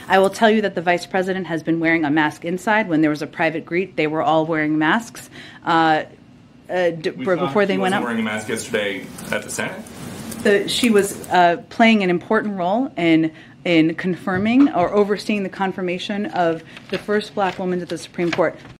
I will tell you that the vice president has been wearing a mask inside. When there was a private greet, they were all wearing masks before they went up. Wearing a mask yesterday at the Senate. She was playing an important role in confirming or overseeing the confirmation of the first black woman to the Supreme Court.